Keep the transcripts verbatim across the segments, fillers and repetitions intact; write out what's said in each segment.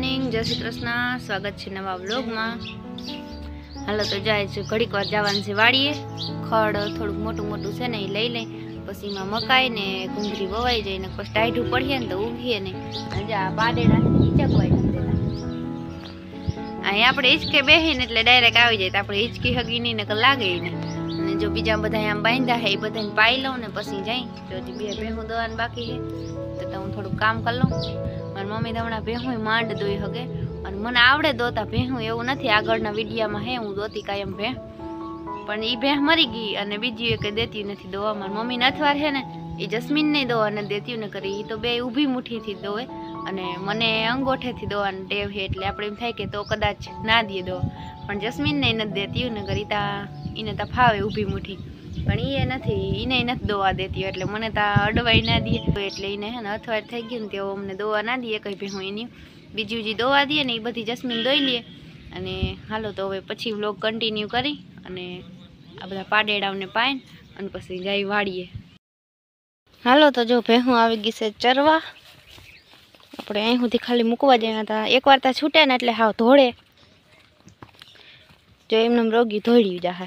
Morning, જય શ્રી કૃષ્ણ। સ્વાગત છે નવા વ્લોગમાં। હાલો તો જાય છે, ઘડીક વાર જવાનું છે વાડીએ। ખડ થોડુંક મોટું મોટું છે ને એ લઈ લઈ, પછી એમાં મકાઈ ને ગુંદરી વવાઈ જાય ને પછી ટાઈઢું પડીએ ને તો ઉગીએ નહીં। આજે આ પાડેડા ઈચકવાય અહીં આપણે હિંચકે બેસીને એટલે ડાયરેક્ટ આવી જાય, તો આપણે હિંચકી હગી નહીં ને લાગે નહીં। અને જો બીજા બધા આમ બાંધ્યા હે એ બધાને પાઈ લઉં ને પછી જાય। જો હજી બે ભેહું દવાનું બાકી છે તો હું થોડુંક કામ કરી લઉં। મારી મમ્મી તો હમણાં ભેહું માંડ દોઈ હગે, અને મને આવડે દોતા ભેહું, એવું નથી આગળના વિડીયામાં હે હું દોતી કાયમ ભેહ, પણ એ ભેહ મરી ગઈ અને બીજી એક દેતી નથી દોવા। મારી મમ્મી નથવાર છે ને એ જસ્મીન નહીં દોવા નથી દેતી ને કરી, એ તો બે ઊભી મુઠ્ઠીથી દોવે અને મને અંગોઠેથી દોવાની ટેવ છે, એટલે આપણે એમ થાય કે તો કદાચ ના દે દો, પણ જસ્મીન ને નથી દેતી ને કરી તા એને તા ફાવે ઊભી મુઠ્ઠી, પણ એ નથી, એને નથી દોવા દેતી, એટલે મને તા અડવાઈ ના દે, એટલે એને હે ને અથવાડ થઈ ગયું ને તેઓ અમને દોવા ના દે કઈ ભેહું એની। બીજું જે દોવા દે ને એ બધી જસ્મીન દોઈ લે। અને હાલો તો હવે પછી વ્લોગ કન્ટિન્યુ કરી અને આ બધા પાડેડાઓને પાય અને પછી જાય વાડીએ। હાલો તો જો ભેહું આવી ગઈ છે ચરવા, આપણે અહીં સુધી ખાલી મૂકવા ગયા હતા, એકવાર ત્યાં છૂટે ને એટલે હાવ ધોળે, જો એમને રોગી ધોળ્યું જાહે।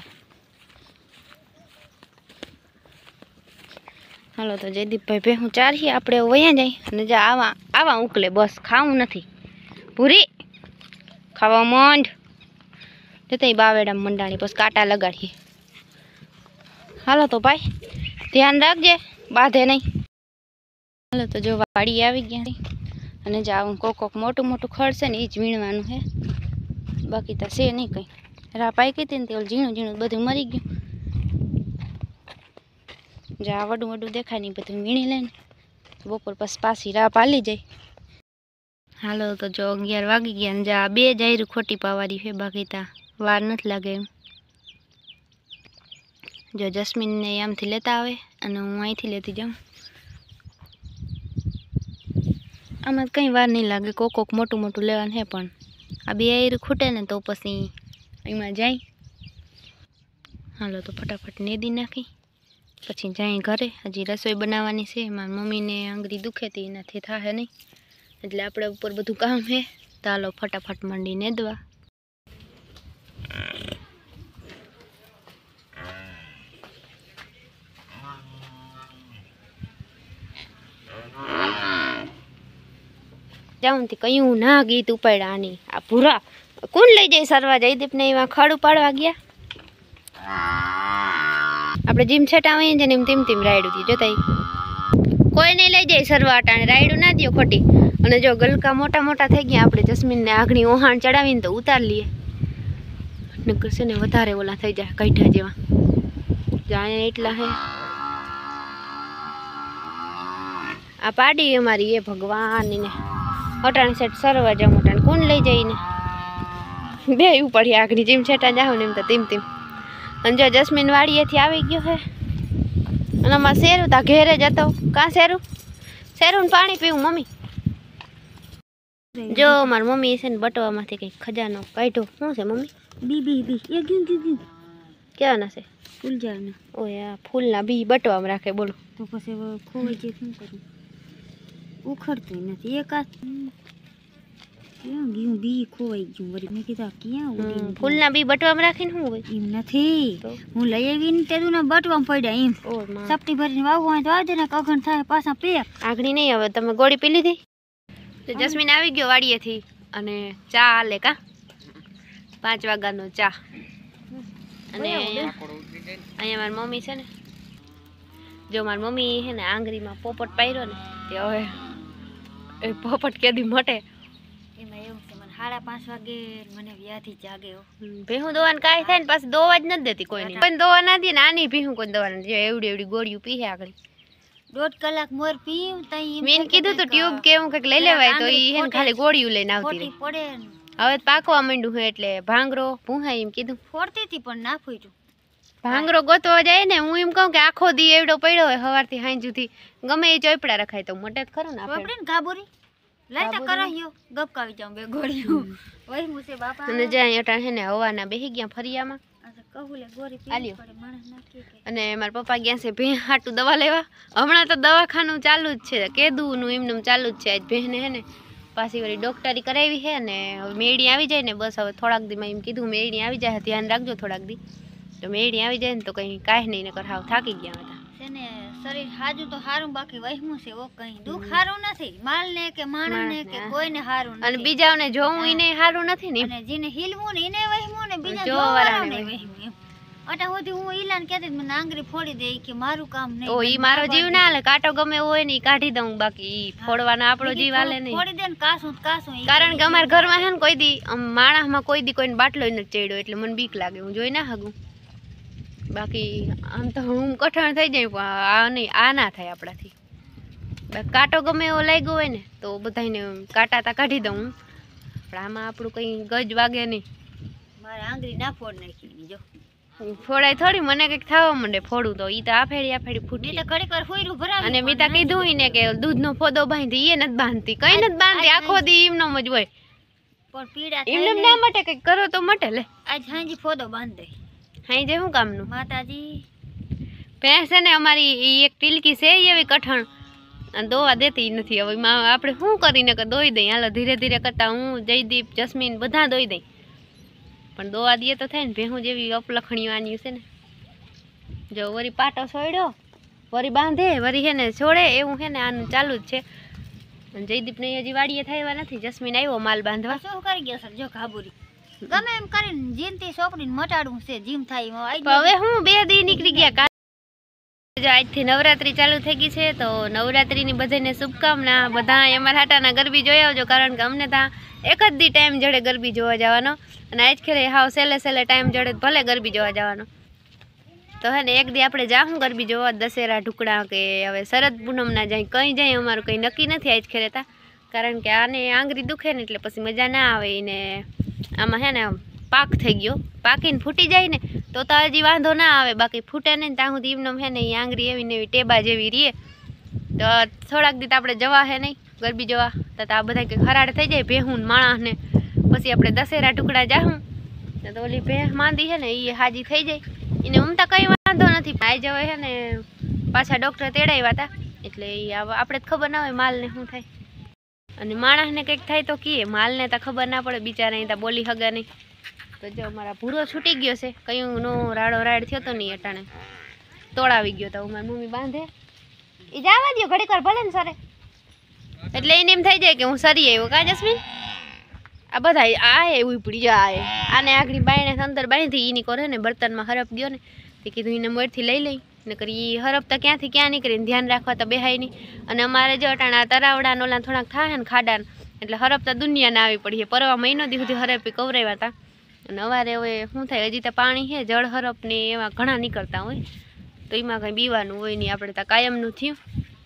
હાલો તો જયદીપભાઈ ભેહું ચારીએ, આપણે વયા જાય અને જા આવા આવા ઉકલે, બસ ખાવું નથી ભૂરી ખાવા માંડ જતા બાવેડા મંડાણી પછી કાંટા લગાડીએ। હાલો તો ભાઈ ધ્યાન રાખજે, બાંધે નહીં। હાલો તો જો વાડી આવી ગયા અને જાવું કોક કોક મોટું મોટું ખડ છે ને એ જ વીણવાનું છે, બાકી તો છે નહીં કંઈ। રા પાઈ ગઈ હતી ને તે ઝીણું ઝીણું બધું મરી ગયું, જ્યાં વડું વડું દેખાય ને બધું વીણી લઈને બપોર પછી પાછી રાહ પાલી જાય। હાલો તો જો અગિયાર વાગી ગયા ને જા બે જાયરું ખોટી પાવારી છે, બાકી તા વાર નથી લાગે એમ। જો જસ્મીનને આમથી લેતા આવે અને હું અહીંથી લેતી જાઉં, આમાં કંઈ વાર નહીં લાગે, કોક કોક મોટું મોટું લેવાનું છે, પણ આ બે આયરું ખૂટે ને તો પછી એમાં જાય। હાલો તો ફટાફટ નેદી નાખી પછી જાય ઘરે, હજી રસોઈ બનાવવાની છે। મારી મમ્મીને આંગળી દુખે હતી એનાથી થાય નહીં, એટલે આપણે ઉપર બધું કામ છે, તો હાલો ફટાફટ માંડી નેદવા। જાઉં થી કયું ના ગીત ઉપાડ્યા આની આ ભૂરા કોણ લઈ જાય સરવા જયદીપ ને એમાં ખડ ઉપાડવા ગયા। આપણે જીમ છેટા આવીએ છે ને એમ તેમ તેમ રાયડું થી જોતા કોઈ નહીં લઈ જાય સરવા અટાણે, રાયડું ના દો ખોટી। અને જો ગલકા મોટા મોટા થઈ ગયા, આપણે જસ્મીનને આઘણી ઓહાણ ચડાવીને તો ઉતાર લઈએ, નકર છે ને વધારે ઓલા થઈ જાય કઈઠા જેવા, જાય એટલા હે। આ પાડી અમારી એ ભગવાન ને અટાણે સેટ સરવા જાઉં, અટાણે કોણ લઈ જાય ને બે ઉપડી આઘડી જીમ છેટા જાઉં ને એમ તો તેમ તેમ। અને જો જસ્મીન વાડીએથી આવી ગયો છે અને અમારે શેરું તા ઘેરે જતો, કાં શેરું શેરું પાણી પીવું મમ્મી। જો મારી મમ્મી છે ને બટવામાંથી કંઈક ખજાનો કાઢ્યો, શું છે મમ્મી? બી બી બી એ ગયું ગયું ગયું ક્યાં ના છે? ફૂલ જાળના। ઓય આ ફૂલના બી બટવામાં રાખે, બોલો તો પછી ખોવાઈ જાય શું કરું, ઉખડતું નથી એક આ ક્યાં ગયું બી ખોવાઈ ગયું વળી, મેં કીધું ક્યાં ઉડીને ફૂલના બી બટવામાં રાખીને શું હોય? એમ નથી, હું લઈ આવીને તેનું ને બટવામાં પડ્યા એમ, સપટી ભરીને વાવવું હોય તો આવજે ને કગન થાય પાછા પે આગળી નહીં હવે તમે ગોળી પી લીધી? તો જસ્મીન આવી ગયો વાડીએથી અને ચા આલે કા પાંચ વાગ્યાનો ચા। અને અહીંયા મારી મમ્મી છે ને, જો મારી મમ્મી છે ને આંગળીમાં પોપટ પાયરો ને તે હવે એ પોપટ કેદી મટે એમાં એવું છે, મને સાડા પાંચ વાગે મને વ્યાધી જાગે। ભેહું દોવાનું કાંઈ થાય ને પાછી દોવા જ નથી દેતી કોઈને, કોઈ દોવા ના દે ને આની ભેહું કોઈ દોવા નથી, એવડી એવડી ગોળીઓ પીહે આગળ દોઢ કલાક મોર પીવું તઈ મેં કીધું તો ટ્યુબ કે એવું કંઈક લઈ લેવાય, તો એ હે ને ખાલી ગોળીઓ લઈને આવતી પડે। હવે પાકવા માંડ્યું હોય એટલે ભાંગરો ભૂહાય એમ કીધું, ફોડતી હતી પણ ના ફૂટ્યું। ભાંગરો ગોતવા જાય ને, હું એમ કહું કે આખો દી એવડો પડ્યો હોય સવારથી સાંજ સુધી ગમે એ ચોપડા રખાય તો મોટે જ ખરો ને આપણે ને ગાબોરી લાઈતા કરાયો ગપકાવી જાઉં બે ગોળીઓ વહી મુસે બાપા। અને જ્યાં અટાણ હે ને હવાના બેહી ગયા ફરિયામાં, કહુલે ગોરી પી પડે માણસ નાખી કે। અને મારા પપ્પા ગયા છે ભેં હાટું દવા લેવા, હમણાં તો દવાખાનું ચાલુ જ છે, કેદું નું એમનું ચાલુ જ છે। આજ ભેંને હે ને પાછી વળી ડોક્ટરી કરાવી છે ને હવે મેળી આવી જાય ને બસ હવે થોડાક દીમાં એમ કીધું મેળી આવી જાય ધ્યાન રાખજો થોડાક દી તો મેળી આવી જાય ને તો કંઈ કાંઈ નહીં નકર હાવ થાકી ગયા હતા છે ને શરીર હાજુ તો હારું બાકી વહેમું છે ઓ કઈ દુઃખ હારું નથી માલ ને કે માણસ ને કે કોઈને હારું અને નથી બીજાઓને જોવું એને સારું નથી ને અને જેને હિલવું ને એને વહેમું ને બીજા જોવાવાળાને જોવાવાળાને વહેમું એમ અટા સુધી હું ઈલાન કહેતી મને આંગળી ફોડી દે કે મારું કામ નહીં ઓ ઈ મારો જીવ ના હાલે કાંટો ગમે એવો હોય ને ઈ કાઢી દઉં બાકી ઈ ફોડવાનો આપણો જીવ હાલે નહીં ફોડી દે ને કાસું તો કાસું ઈ કારણ કે અમારા ઘરમાં છે ને કોઈ દી આમ માણસમાં કોઈ દી કોઈને બાટલો નથી ચડ્યો એટલે મને બીક લાગે હું જોઈ ના હગું બાકી આમ તો હું કઠણ થઈ જાય પણ આ નહીં આ ના થાય આપણાથી બાકી કાંટો ગમે એવો લાગ્યો હોય ને તો બધાને કાંટા તા કાઢી દઉં હું. પણ આમાં આપણું કંઈ ગજ વાગે નહીં મારે આંગળી ના ફોડ નાખી જો ફોડાય થોડી મને કંઈક થવા માંડે ફોડું તો ઈ તો આફેડી આફેડી ફૂટી એટલે ઘડીક વાર ફોયરું ભરાવી અને મીતા કીધું ઈ ને કે દૂધનો ફોદો બાંધી એ નથી બાંધતી કઈ નથી બાંધતી આખો દી એમનો જ હોય પણ પીડા એમને થાય ના માટે કંઈક કરો તો મટે લે આજ હાંજી ફોદો બાંધ દે હાઈ જે શું કામનું માતાજી ભેંસ છે ને અમારી ઈ એક ટીલકી છે ઈ એવી કઠણ અને દોવા દેતી નથી હવે માં આપણે શું કરીને કે દોઈ દઈ હાલો ધીરે ધીરે કરતા હું જયદીપ જસ્મીન બધા દોઈ દઈ પણ દોવા દઈએ તો થાય ને ભેહું જેવી અપલખણીઓ આની છે ને જો વરી પાટો છોડ્યો વરી બાંધે વરી હે ને છોડે એવું છે ને આનું ચાલુ જ છે અને જયદીપ ને હજી વાડીએ થાય નથી જસ્મીન આવ્યો માલ બાંધવા શું કરી ગયો સર જો કાબુરી ગમે એમ કરીને જીનતી છોકરીને મટાડવું છે જીમ થાય એમાં આઈ પણ હવે હું બે દી નીકળી ગયા કાલ જો આજથી નવરાત્રી ચાલુ થઈ ગઈ છે તો નવરાત્રીની બધાને શુભકામના બધા અમારા હાટાના ગરબી જોઈ આવજો કારણ કે અમને ત્યાં એક જ દી ટાઈમ જડે ગરબી જોવા જવાનો અને આજ ખેરે હાવ સેલે સેલે ટાઈમ જડે ભલે ગરબી જોવા જવાનો તો હે ને એક દી આપણે જાહું ગરબી જોવા દશેરા ઢુકડા કે હવે શરદ પૂનમના જાય કંઈ જાય અમારું કંઈ નક્કી નથી આજ ખેરે તા કારણ કે આને આંગળી દુખે ને એટલે પછી મજા ના આવે ને આમાં હે ને પાક થઈ ગયો પાકીને ફૂટી જાય ને તો તો હજી વાંધો ના આવે બાકી ફૂટે નહીં ને ત્યાં સુધી એમનો હે ને એ આંગળી એવી ને એવી ટેબા જેવી રહીએ તો થોડાક દી આપણે જવા હે નહીં ગરબી જોવા તો આ બધા કંઈક હરાડ થઈ જાય ભેહું ને માણસને પછી આપણે દશેરા ટુકડા જાહું તો ઓલી ભેહ માંદી છે ને એ હાજી થઈ જાય એને ઉમતા કંઈ વાંધો નથી આઈ જવાય છે ને પાછા ડૉક્ટર તેડાવ્યા હતા એટલે એ આપણે જ ખબર ના હોય માલને શું થાય અને માણસને કંઈક થાય તો કીએ માલને તો ખબર ના પડે બિચારા અહીં તો બોલી હગા નહીં તો જો અમારા ભૂરો છૂટી ગયો છે કયું નો રાડો રાડ થયો તો નહીં અટાણે તોડાવી ગયો તો મારી મમ્મી બાંધે એ જવા દો ઘડીક વાર ભલે ને સરે એટલે એને એમ થઈ જાય કે હું સરી આવ્યો કા જસ્મીન આ બધા આ એવું પડી જાય આને આગળ બાયણે અંદર બાંધી એની કરે ને બર્તનમાં હરફ ગયો ને તે કીધું એને મોરથી લઈ લઈ ને કરી એ હરફ તો ક્યાંથી ક્યાં નીકળીને ધ્યાન રાખવા તો બેહાય નહીં અને અમારે જો અટાણા તરાવડા નોલા થોડાક થાય ને ખાડા એટલે હરફ તો દુનિયાને આવી પડી પરવા મહિનો દી સુધી હરફ કવરાવ્યા હતા અને અવારે હવે શું થાય હજી તો પાણી છે જળ હરફ ને એવા ઘણા નીકળતા હોય તો એમાં કંઈ બીવાનું હોય નહીં આપણે તો કાયમનું થયું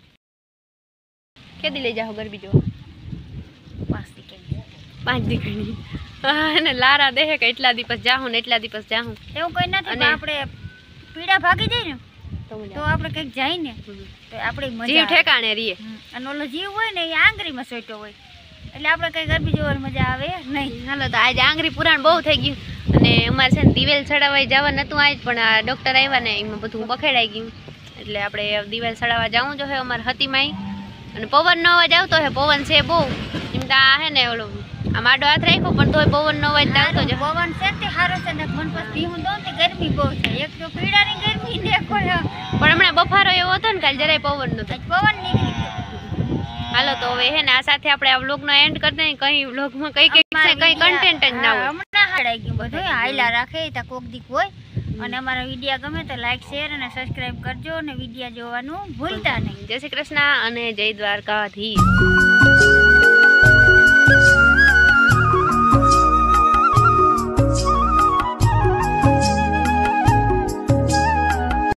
કેદી લઈ જાઓ ગરબી જોવા પાંચ દીકરી પાંચ દીકરી અને લારા દેહે કે એટલા દિવસ જાહું ને એટલા દિવસ જાહું એવું કઈ નથી પણ આપણે પીડા ભાગી જાય ને તો આપણે કંઈક જાય ને તો આપણે મજા જીવ ઠેકાણે રહીએ અને ઓલો જીવ હોય ને એ આંગળીમાં સોટ્યો હોય એટલે આપણે કઈ ગરબી જોવાની મજા આવે નહીં હાલો તો આજે આંગળી પુરાણ બહુ થઈ ગયું અને અમારે છે ને દિવેલ ચડાવવા જવા નતું આજ પણ આ ડૉક્ટર આવ્યા ને એમાં બધું બખેડાઈ ગયું એટલે આપણે દિવેલ ચડાવવા જવું જો હે અમારે હતીમાં અને પવનનો અવાજ આવતો હે પવન છે બહુ એમ તો આ હે ને ઓલો આમ આડો હાથ રાખ્યો પણ તોય પવનનો અવાજ આવતો જ પવન છે તે સારો છે ને મન પછી ભીહું દો ને ગરમી બહુ થાય એક તો પીડાની ગરમી ને પણ હમણાં બફારો એવો હતો ને કાલે જરાય પવન નતો પવન નીકળી ગયો હાલો તો હવે હે ને આ સાથે આપણે આ વ્લોગનો એન્ડ કરી દઈએ કઈ વ્લોગમાં કઈ કઈ છે કઈ કન્ટેન્ટ જ ના હોય હમણાં હાડાઈ ગયું બધું હાઈલા રાખે તો કોક દીક હોય અને અમારા વિડીયો ગમે તો લાઈક શેર અને સબસ્ક્રાઇબ કરજો અને વિડીયો જોવાનું ભૂલતા નહીં જય શ્રી કૃષ્ણ અને જય દ્વારકાધીશ.